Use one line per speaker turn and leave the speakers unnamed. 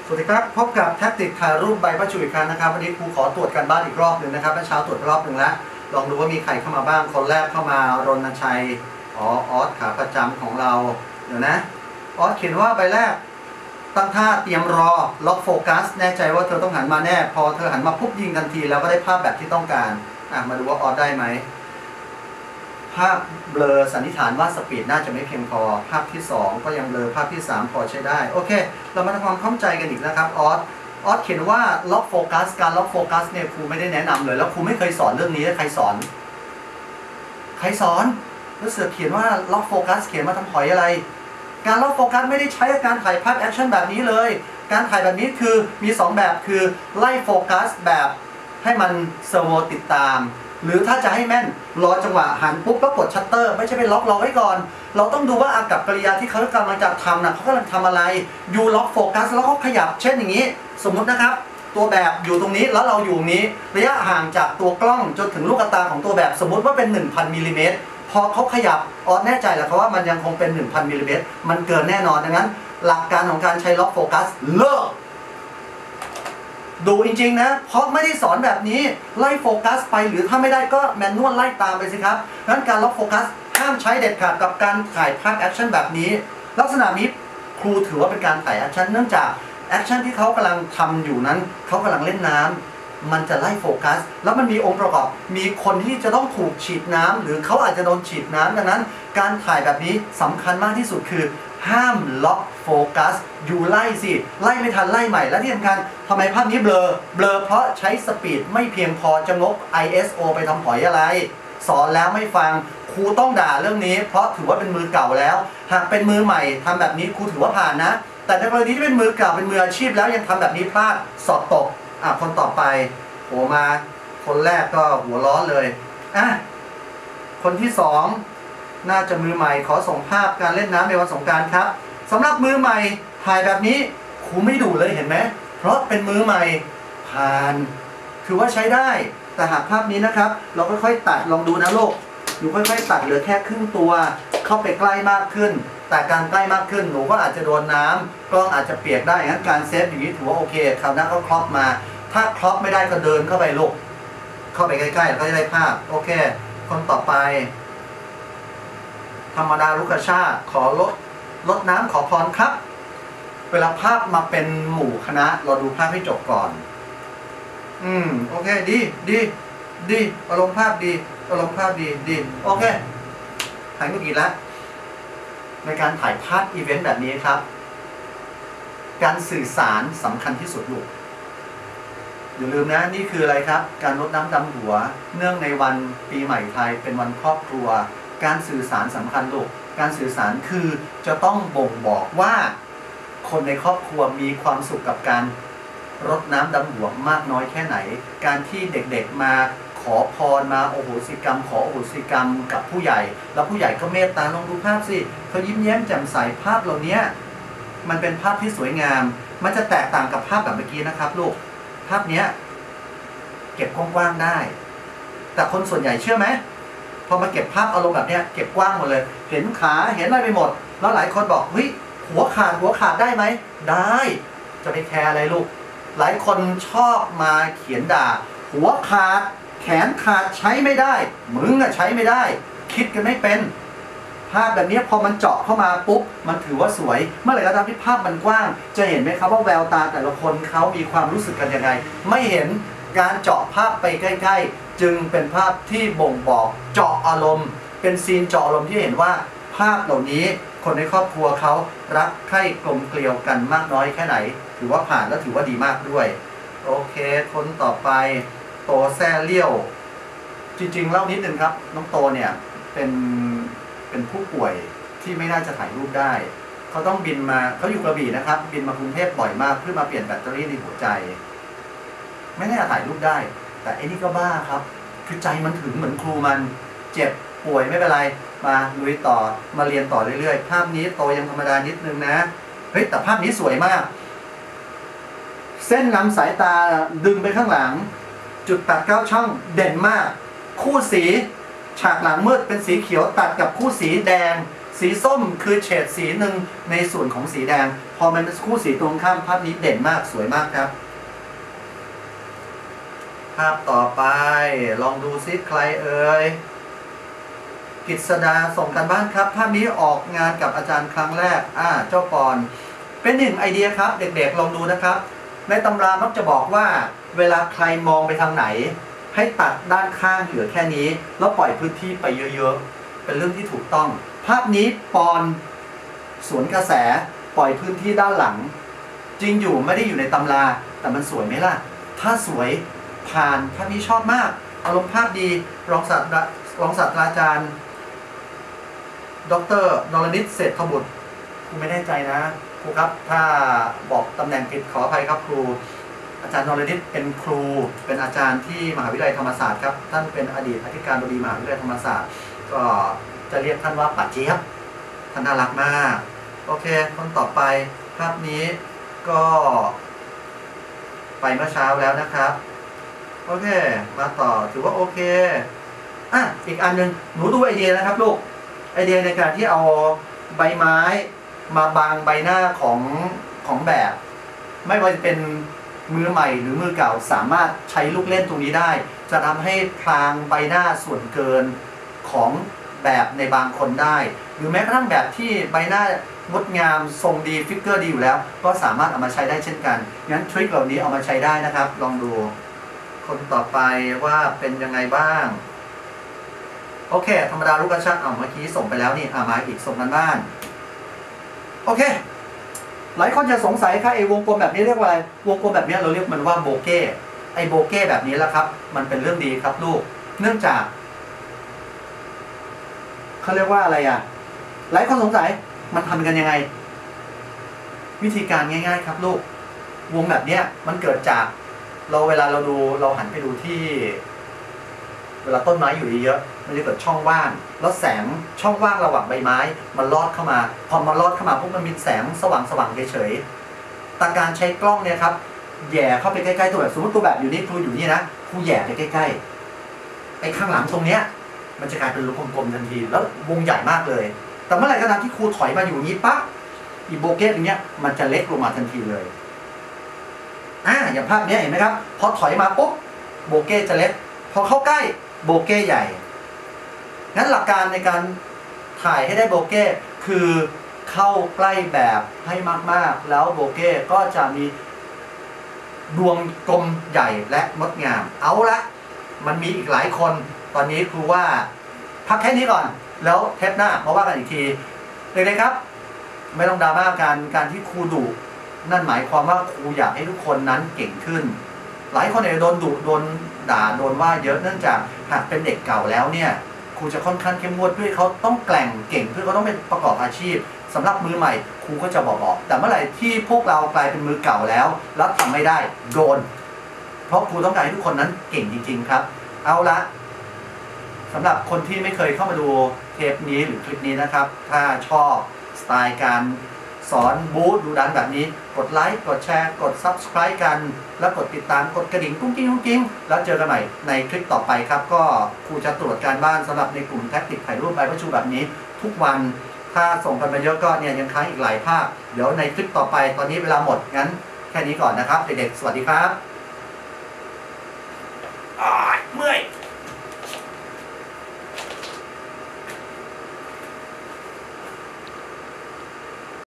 สวัสดีครับพบกับแท็กติกถ่ายรูปใบประจุอีกครั้งนะครับวันนี้ครูขอตรวจกันบ้านอีกรอบหนึ่งนะครับเมื่อเช้าตรวจรอบหนึ่งแล้วลองดูว่ามีใครเข้ามาบ้างคนแรกเข้ามารณชัยออสขาประจำของเราเดี๋ยวนะออสเขียนว่าใบแรกตั้งท่าเตรียมรอล็อกโฟกัสแน่ใจว่าเธอต้องหันมาแน่พอเธอหันมาปุ๊บยิงทันทีแล้วก็ได้ภาพแบบที่ต้องการมาดูว่าออสได้ไหมภาพเบลอสันนิษฐานว่าสปีดน่าจะไม่เพียงพอภาพที่2ก็ยังเบลอภาพที่3พอใช้ได้โอเคเรามาทำความเข้าใจกันอีกนะครับออสเขียนว่าล็อกโฟกัสการล็อกโฟกัสเนี่ยครูไม่ได้แนะนำเลยแล้วครูไม่เคยสอนเรื่องนี้ใครสอนแล้วเสือเขียนว่าล็อกโฟกัสเขียนมาทำหอยอะไรการล็อกโฟกัสไม่ได้ใช้การถ่ายภาพแอคชั่นแบบนี้เลยการถ่ายแบบนี้คือมี2แบบคือไล่โฟกัสแบบให้มันเซอร์โวติดตามหรือถ้าจะให้แม่นรอจังหวะหันปุ๊บก็กดชัตเตอร์ไม่ใช่ไปล็อกรอไว้ก่อนเราต้องดูว่าอากับกริยาที่เขากำลังจะทำนะเขากำลังทำอะไรอยู่ล็อกโฟกัสแล้วเขาขยับเช่นอย่างนี้สมมุตินะครับตัวแบบอยู่ตรงนี้แล้วเราอยู่นี้ระยะห่างจากตัวกล้องจนถึงลูกตาของตัวแบบสมมุติว่าเป็น 1,000 มิลลิเมตรพอเขาขยับแน่ใจแล้วว่ามันยังคงเป็น 1,000 มิลลิเมตรมันเกินแน่นอนดังนั้นหลักการของการใช้ล็อกโฟกัสเลิกดูจริงๆนะเพราะไม่ได้สอนแบบนี้ไล่โฟกัสไปหรือถ้าไม่ได้ก็แมนนวลไล่ตามไปสิครับดังนั้นการล็อกโฟกัสห้ามใช้เด็ดขาดกับการถ่ายภาพแอคชั่นแบบนี้ลักษณะนี้ครูถือว่าเป็นการถ่ายแอคชั่นเนื่องจากแอคชั่นที่เขากำลังทำอยู่นั้นเขากำลังเล่นน้ำมันจะไล่โฟกัสแล้วมันมีองค์ประกอบมีคนที่จะต้องถูกฉีดน้ำหรือเขาอาจจะโดนฉีดน้ำดังนั้นการถ่ายแบบนี้สำคัญมากที่สุดคือห้ามล็อกโฟกัสอยู่ไล่สิไล่ไม่ทันไล่ใหม่และที่สำคัญทำไมภาพนี้เบลอเพราะใช้สปีดไม่เพียงพอจะงก ISO ไปทำหอยอะไรสอนแล้วไม่ฟังครูต้องด่าเรื่องนี้เพราะถือว่าเป็นมือเก่าแล้วหากเป็นมือใหม่ทำแบบนี้ครูถือว่าผ่านนะแต่ในกรณีที่เป็นมือเก่าเป็นมืออาชีพแล้วยังทำแบบนี้พลาดสอบตกคนต่อไปโผล่มาคนแรกก็หัวร้อนเลยคนที่2น่าจะมือใหม่ขอส่งภาพการเล่นน้ำในวันสงกรานต์ครับสำหรับมือใหม่ถ่ายแบบนี้ครูไม่ดูเลยเห็นไหมเพราะเป็นมือใหม่ผ่านคือว่าใช้ได้แต่หากภาพนี้นะครับเราค่อยๆตัดลองดูนะลูกหนูค่อยๆตัดเหลือแค่ครึ่งตัวเข้าไปใกล้มากขึ้นแต่การใกล้มากขึ้นหนูก็อาจจะโดนน้ำกล้องอาจจะเปียกได้งั้นการเซฟอย่างนี้ถือว่าโอเคคราวหน้าก็ครอปมาถ้าครอปไม่ได้ก็เดินเข้าไปลูกเข้าไปใกล้ๆแล้วก็จะได้ภาพโอเคคนต่อไปธรรมดาลุกชาขอลดน้ำขอพรครับเวลาภาพมาเป็นหมู่คณะเราดูภาพให้จบก่อนโอเคดีอารมณ์ภาพดีโอเคถ่ายเมื่อกี้แล้วในการถ่ายภาพอีเวนต์แบบนี้ครับการสื่อสารสำคัญที่สุดลูกอย่าลืมนะนี่คืออะไรครับการรดน้ำดำหัวเนื่องในวันปีใหม่ไทยเป็นวันครอบครัวการสื่อสารสำคัญลูกการสื่อสารคือจะต้องบ่งบอกว่าคนในครอบครัวมีความสุขกับการรดน้ำดำหัวมากน้อยแค่ไหนการที่เด็กๆมาขอพรมาโอโหสิกรรมขอโอโหสิกรรมกับผู้ใหญ่แล้วผู้ใหญ่ก็เมตตาลองดูภาพสิเขายิ้มแย้มแจ่มใสภาพเหล่านี้มันเป็นภาพที่สวยงามมันจะแตกต่างกับภาพแบบเมื่อกี้นะครับลูกภาพนี้เก็บกว้างๆได้แต่คนส่วนใหญ่เชื่อไหมพอมาเก็บภาพอารมณ์แบบนี้เก็บกว้างหมดเลยเห็นขาเห็นอะไรไปหมดแล้วหลายคนบอกเฮ้ยหัวขาดได้ไหมได้จะไปแคร์อะไรลูกหลายคนชอบมาเขียนด่าหัวขาดแขนขาดใช้ไม่ได้มึงใช้ไม่ได้คิดกันไม่เป็นภาพแบบนี้พอมันเจาะเข้ามาปุ๊บมันถือว่าสวยเมื่อไหร่ก็ตามที่ภาพมันกว้างจะเห็นไหมครับว่าแววตาแต่ละคนเขามีความรู้สึกกันยังไงไม่เห็นการเจาะภาพไปใกล้ๆจึงเป็นภาพที่บ่งบอกเจาะอารมณ์เป็นซีนเจาะอารมณ์ที่เห็นว่าภาพเหล่านี้คนในครอบครัวเขารักใคร่กลมเกลียวกันมากน้อยแค่ไหนถือว่าผ่านและถือว่าดีมากด้วยโอเคคนต่อไปโตแซ่เลี้ยวจริงๆเล่านิดนึงครับน้องโตเนี่ยเป็นผู้ป่วยที่ไม่น่าจะถ่ายรูปได้เขาต้องบินมาเขาอยู่กระบี่นะครับบินมากรุงเทพบ่อยมากเพื่อมาเปลี่ยนแบตเตอรี่ในหัวใจไม่น่าจะถ่ายรูปได้แต่ไอ้นี่ก็บ้าครับคือใจมันถึงเหมือนครูมันเจ็บป่วยไม่เป็นไรมาลุยต่อมาเรียนต่อเรื่อยๆภาพนี้โตยังธรรมดานิดนึงนะเฮ้ยแต่ภาพนี้สวยมากเส้นนำสายตาดึงไปข้างหลังจุดตัด9ช่องเด่นมากคู่สีฉากหลังมืดเป็นสีเขียวตัดกับคู่สีแดงสีส้มคือเฉดสีหนึ่งในส่วนของสีแดงพอมันเป็นคู่สีตรงข้ามภาพนี้เด่นมากสวยมากครับภาพต่อไปลองดูซิใครเอ่ยกฤษดาส่งกันบ้านครับภาพนี้ออกงานกับอาจารย์ครั้งแรกเจ้าปอนเป็นหนึ่งไอเดียครับเด็กๆลองดูนะครับในตำรามักจะบอกว่าเวลาใครมองไปทางไหนให้ตัดด้านข้างเหลือแค่นี้แล้วปล่อยพื้นที่ไปเยอะๆเป็นเรื่องที่ถูกต้องภาพนี้ปอนสวนกระแสปล่อยพื้นที่ด้านหลังจริงอยู่ไม่ได้อยู่ในตำราแต่มันสวยไหมล่ะถ้าสวยผ่านภาพนี้ชอบมากอารมณ์ภาพดีรองศาสตราจารย์ดร.นรนิต เศรษฐบุตรครูไม่แน่ใจนะครูครับถ้าบอกตำแหน่งผิดขออภัยครับครูอาจารย์นรนิตเป็นครูเป็นอาจารย์ที่มหาวิทยาลัยธรรมศาสตร์ครับท่านเป็นอดีตอธิการบดีมหาวิทยาลัยธรรมศาสตร์ก็จะเรียกท่านว่าป๋าเจี๊ยบท่านน่ารักมากโอเคคนต่อไปภาพนี้ก็ไปเมื่อเช้าแล้วนะครับโอเคมาต่อถือว่าโอเคอีกอันหนึ่งหนูดูไอเดียนะครับลูกไอเดียในการที่เอาใบไม้มาบังใบหน้าของแบบไม่ว่าจะเป็นมือใหม่หรือมือเก่าสามารถใช้ลูกเล่นตรงนี้ได้จะทำให้พรางใบหน้าส่วนเกินของแบบในบางคนได้หรือแม้กระทั่งแบบที่ใบหน้างดงามทรงดีฟิกเกอร์ดีอยู่แล้วก็สามารถเอามาใช้ได้เช่นกันงั้นทริคเหล่านี้เอามาใช้ได้นะครับลองดูคนต่อไปว่าเป็นยังไงบ้างโอเคธรรมดาลูกกระชับเมื่อกี้ส่งไปแล้วนี่มาอีกส่งกันบ้านโอเคหลายคนจะสงสัยค่ะไอ้วงกลมแบบนี้เรียกว่าอะไรวงกลมแบบนี้เราเรียกมันว่าโบเก้ไอ้โบเก้แบบนี้แหละครับมันเป็นเรื่องดีครับลูกเนื่องจากเขาเรียกว่าอะไรหลายคนสงสัยมันทำกันยังไงวิธีการง่ายๆครับลูกวงแบบนี้มันเกิดจากเวลาเราหันไปดูที่เวลาต้นไม้อยู่เยอะมันจะเกิดช่องว่างแล้วแสงช่องว่างระหว่างใบไม้มันลอดเข้ามาพอมันลอดเข้ามาพวกมันมีแสงสว่างเฉยๆแต่การใช้กล้องเนี่ยครับแย่เข้าไปใกล้ๆตัวแบบสมมติตัวแบบอยู่นี่ครูอยู่นี่นะครูแย่ไปใกล้ๆไอ้ข้างหลังตรงเนี้ยมันจะกลายเป็นลูกกลมๆทันทีแล้ววงใหญ่มากเลยแต่เมื่อไหร่ก็ตามที่ครูถอยมาอยู่นี้ปั๊บอีโบเก้ตรงเนี้ยมันจะเล็กลงมาทันทีเลยอย่างภาพนี้เห็นไหมครับพอถอยมาปุ๊บโบเก้จะเล็กพอเข้าใกล้โบเก้ใหญ่งั้นหลักการในการถ่ายให้ได้โบเก้คือเข้าใกล้แบบให้มากๆแล้วโบเก้ก็จะมีดวงกลมใหญ่และงดงามเอาละมันมีอีกหลายคนตอนนี้ครูว่าพักแค่นี้ก่อนแล้วเทปหน้ามาว่ากันอีกทีเด็กๆครับไม่ต้องดราม่าการที่ครูดุนั่นหมายความว่าครูอยากให้ทุกคนนั้นเก่งขึ้นหลายคนโดนดุโดนด่าโดนว่าเยอะเนื่องจากหากเป็นเด็กเก่าแล้วเนี่ยครูจะค่อนข้างเข้มงวดเพื่อเขาต้องแกร่งเก่งเพื่อเขาต้องเป็นประกอบอาชีพสำหรับมือใหม่ครูก็จะบอกแต่เมื่อไหร่ที่พวกเรากลายเป็นมือเก่าแล้วทำไม่ได้โดนเพราะครูต้องการให้ทุกคนนั้นเก่งจริงๆครับเอาละสำหรับคนที่ไม่เคยเข้ามาดูเทปนี้หรือคลิปนี้นะครับถ้าชอบสไตล์การสอนบู๊ดูดันแบบนี้กดไลค์กดแชร์กด Subscribe กันแล้วกดติดตามกดกระดิ่งกุ้งกิ้งแล้วเจอกันใหม่ในคลิปต่อไปครับก็ครูจะตรวจการบ้านสำหรับในกลุ่มแท็กติกถ่ายรูปใบประชุมแบบนี้ทุกวันถ้าส่งกันมาเยอะก็เนี่ยยังค้างอีกหลายภาพเดี๋ยวในคลิปต่อไปตอนนี้เวลาหมดงั้นแค่นี้ก่อนนะครับเด็กๆสวัสดีครับเมื่อย